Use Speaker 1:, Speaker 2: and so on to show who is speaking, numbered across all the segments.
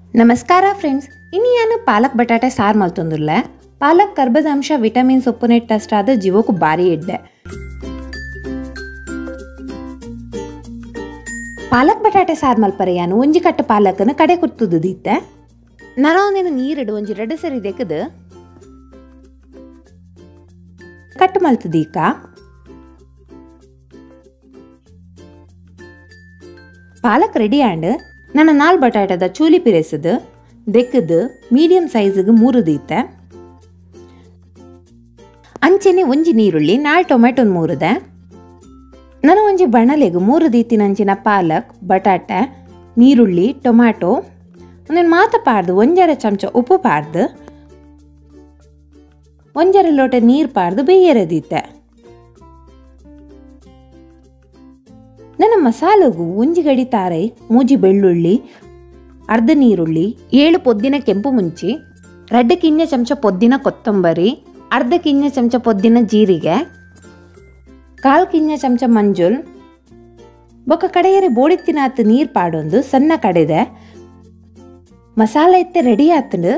Speaker 1: ನಮಸ್ಕಾರ ಫ್ರೆಂಡ್ಸ್, ಇನ್ನು ನಾನು ಪಾಲಕ್ ಬಟಾಟೆ ಸಾರು ಮಾಡ್ತಂದಿಲ್ಲ. ಪಾಲಕ್ ಕರ್ಬದ ಅಂಶ ವಿಟಮಿನ್ಸ್ ಉಪ್ಪುನೆಟ್ ಅಷ್ಟ ಆದ ಜೀವಕ್ಕೂ ಭಾರಿ ಇಡ್ಡೆ. ಪಾಲಕ್ ಬಟಾಟೆ ಸಾರು ಮಲ್ಪರೆ ಯಾನು ಒಂಜಿ ಕಟ್ಟು ಪಾಲಕನ್ನು ಕಡೆ ಕುತ್ತುದಿತ್ತೆ. ನಾನು ಒಂದಿನ ನೀರಿಡು ಒಂಜಿ 2 ಸರಿ ದೆಕ್ಕದು ಕಟ್ಟು ಮಲ್ತದೀಕ. ಪಾಲಕ್ ರೆಡಿ ಆಂಡ್ ನನ್ನ 4 ಬಟಾಟದ ಚೂಲಿ ಪಿರೆಸದು ದೆಕ್ಕದು ಮೀಡಿಯಂ ಸೈಜ್ಗೆ 3 ದೀತೆ. ಅಂಚೆನೆ ಒಂಜಿ ನೀರುಳ್ಳಿ 4 ಟೊಮೆಟೊ 3 ದೆ. ನಾನು ಒಂಜಿ ಬಣಲೆಗೆ 3 ದೀತಿನ ಅಂಚಿನ ಪಾಲಕ್ ಬಟಾಟೆ ನೀರುಳ್ಳಿ ಟೊಮ್ಯಾಟೊ ಒಂದೊಂದು ಮಾತ ಪಾಡ್ದು 1 ಚಮಚ ಉಪ್ಪು ಪಾಡ್ದು 1 ಲೋಟ ನೀರು ಪಾಡ್ದು ಬೇಯರೆ ದೀತೆ. ನನ್ನ ಮಸಾಲೆಗೂ ಒಂಜಿ ಗಡಿ ತಾರೈ 3 ಬೆಳ್ಳುಳ್ಳಿ ಅರ್ಧ ನೀರುಳ್ಳಿ 7 ಪೊದ್ದಿನ ಕೆಂಪು ಮುಂಚಿ 2 ಕಿಂಜ ಚಮಚ ಪೊದ್ದಿನ ಕೊತ್ತಂಬರಿ ಅರ್ಧ ಕಿಂಜ ಚಮಚ ಪೊದ್ದಿನ ಜೀರಿಗೆ 1/4 ಕಿಂಜ ಚಮಚ ಮಂಜುಲ್ ಬೊಕ್ಕ ಕಡೆಯರೆ ಬೋಡಿತ್ತಿನ ಹತ್ತು ನೀರು ಪಾಡೊಂದು ಸಣ್ಣ ಕಡೆದೆ ಮಸಾಲೆ ಇತ್ತೆ ರೆಡಿ ಆತಂಡು.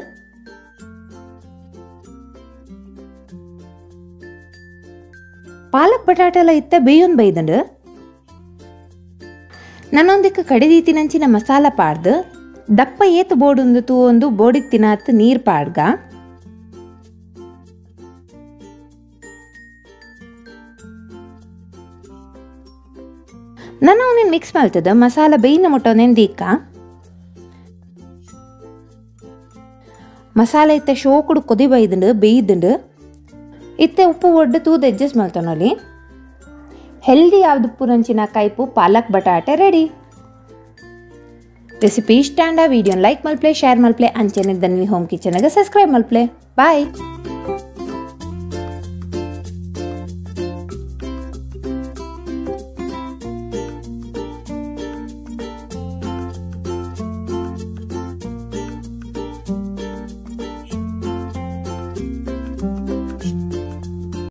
Speaker 1: ಪಾಲಕ್ ಬಟಾಟೆಲ್ಲ ಇತ್ತೆ ಬೇಯೊಂದು ಬೈದಂಡು ನನ್ನೊಂದಿಕ್ಕೆ ಕಡಿದೀತಿನಂಚಿನ ಮಸಾಲ ಪಾಡ್ದು ದಪ್ಪ ಏತು ಬೋಡೊಂದು ತೂವೊಂದು ಬೋಡಿತ್ತಿನ ಹತ್ತು ನೀರು ಪಾಡ್ಗ ನನ್ನ ಒಂದೇನು ಮಿಕ್ಸ್ ಮಾಡ್ತದ ಮಸಾಲ ಬೇಯಿನ ಮುಟ್ಟೊಂದೇನು ದೀಕ ಮಸಾಲೆ ಇತ್ತೆ ಶೋಕುಡು ಕೊದಿ ಬೈದಂಡು ಬೇಯ್ದಂಡು ಇತ್ತೆ ಉಪ್ಪು ಒಡ್ಡು ತೂದು ಅಡ್ಜಸ್ಟ್ ಮಾಡ್ತಾನಲ್ಲಿ. ಹೆಲ್ದಿ ಯಾವ್ದು ಪುರಂಚಿನ ಕೈಪು ಪಾಲಕ್ ಬಟಾಟೆ ರೆಡಿ. ರೆಸಿಪಿ ಇಷ್ಟ ಅಂಡ ವಿಡಿಯೋನ ಲೈಕ್ ಮಲ್ಪ್ಲೆ ಶೇರ್ ಮಲ್ಪ್ಲೆ ಅಂಚೆನೆ ದನ್ವಿ ಹೋಮ್ ಕಿಚನ್ಗೆ ಸಬ್ಸ್ಕ್ರೈಬ್ ಮಲ್ಪ್ಲೆ. ಬಾಯ್.